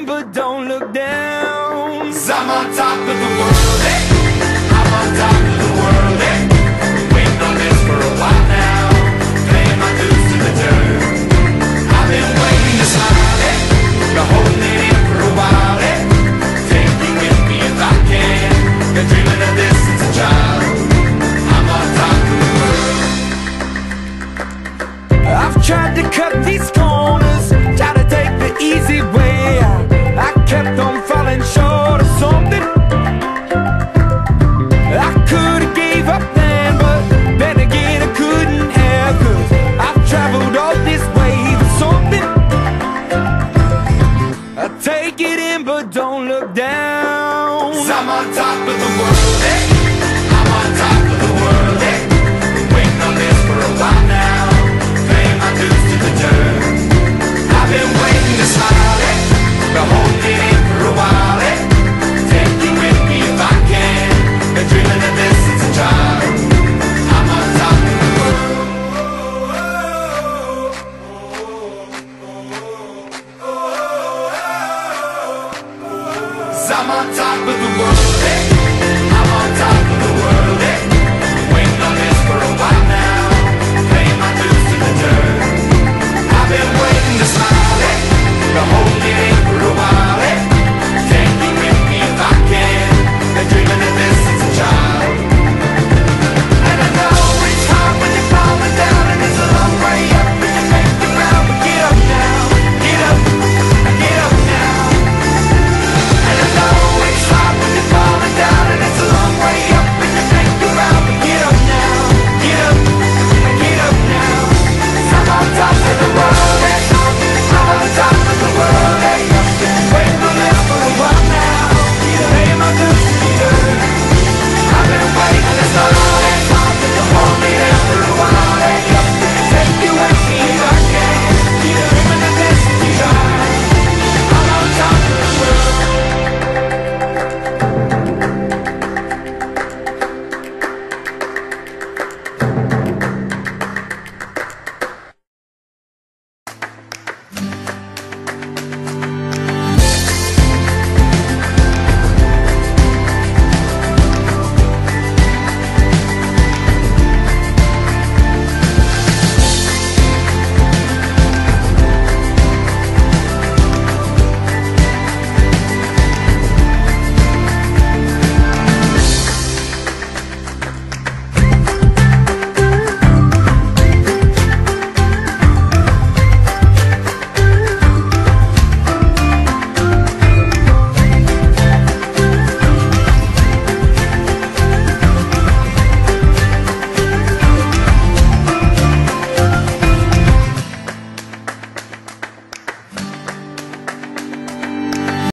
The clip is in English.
but don't look down. 'Cause I'm on top of the world, hey. I'm on top of the world, hey. Waiting on this for a while now, paying my dues to the dirt. I've been waiting to smile, hey. Been holding it in for a while, hey. Take you with me if I can. Been dreaming of this since a child. I'm on top of the world. I've tried to cut these corners, tried to take the easy way out. I kept on falling short of something. I could've gave up then, but then again I couldn't have. 'Cause I've traveled all this way for something. I take it in but don't look down. 'Cause I'm on top of the world, hey. I'm on top of the world, hey. Waiting on this for a while now, paying my dues to the dirt. I've been waiting to smile, hey. Been holding it in for a while, hey. Take you with me if I can. Been dreaming of this since a child. I'm on top of the world. 'Cause I'm on top of the world, hey.